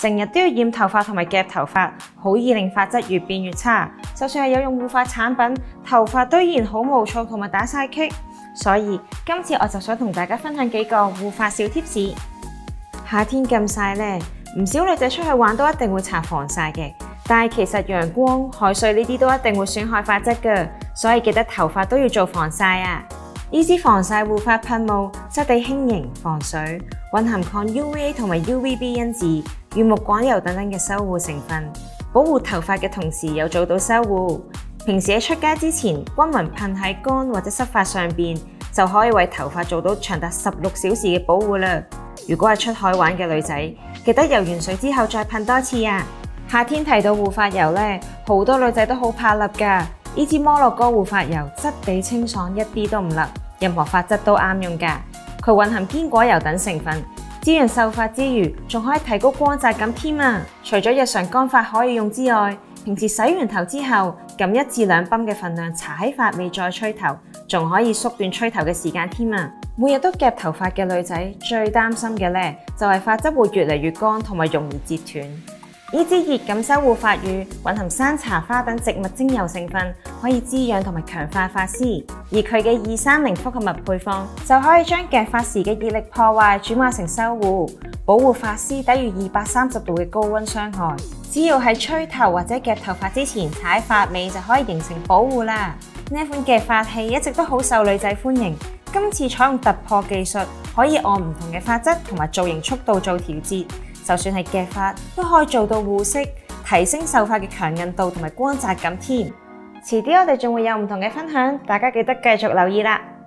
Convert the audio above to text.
成日都要染頭髮同埋夾頭髮，好易令髮質越變越差。就算係有用護髮產品，頭髮都依然好毛躁同埋打晒棘。所以今次我就想同大家分享幾個護髮小貼士。夏天咁曬咧，唔少女仔出去玩都一定會搽防曬嘅，但係其實陽光、海水呢啲都一定會損害髮質㗎，所以記得頭髮都要做防曬啊！呢支防曬護髮噴霧質地輕盈、防水，蘊含抗 UVA 同埋 UVB 因子與木quả油等等嘅修護成分，保護頭髮嘅同時又做到修護。平時喺出街之前，均勻噴喺乾或者濕髮上邊，就可以為頭髮做到長達16小時嘅保護啦。如果係出海玩嘅女仔，記得游完水之後再噴多次啊！夏天提到護髮油咧，好多女仔都好怕笠㗎。呢支摩洛哥護髮油質地清爽，一啲都唔笠，任何髮質都啱用㗎。佢蘊含堅果油等成分，滋潤秀髮之餘，仲可以提高光澤感添啊！除咗日常乾髮可以用之外，平時洗完頭之後，撳1至2泵嘅份量搽喺髮尾再吹頭，仲可以縮短吹頭嘅時間添啊！每日都夾頭髮嘅女仔最擔心嘅咧，就係髮質會越嚟越乾同埋容易折斷。呢支熱感修護髮乳蘊含山茶花等植物精油成分，可以滋養同埋強化髮絲。而佢嘅230複合物配方就可以將夾髮時嘅熱力破壞轉化成修護，保護髮絲抵禦230度嘅高溫傷害。只要喺吹頭或者夾頭髮之前搽喺髮尾就可以形成保護啦。呢款夾髮器一直都好受女仔歡迎，今次採用突破技術，可以按唔同嘅髮質同埋造型速度做調節。就算係夾髮都可以做到護色，提升秀髮嘅強韌度同埋光澤感添。遲啲我哋仲會有唔同嘅分享，大家記得繼續留意啦。